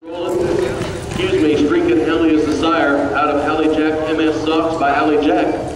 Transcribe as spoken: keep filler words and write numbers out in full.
Excuse me, Streakin Ali is the sire out of Ali Jack M S Socks by Ali Jack.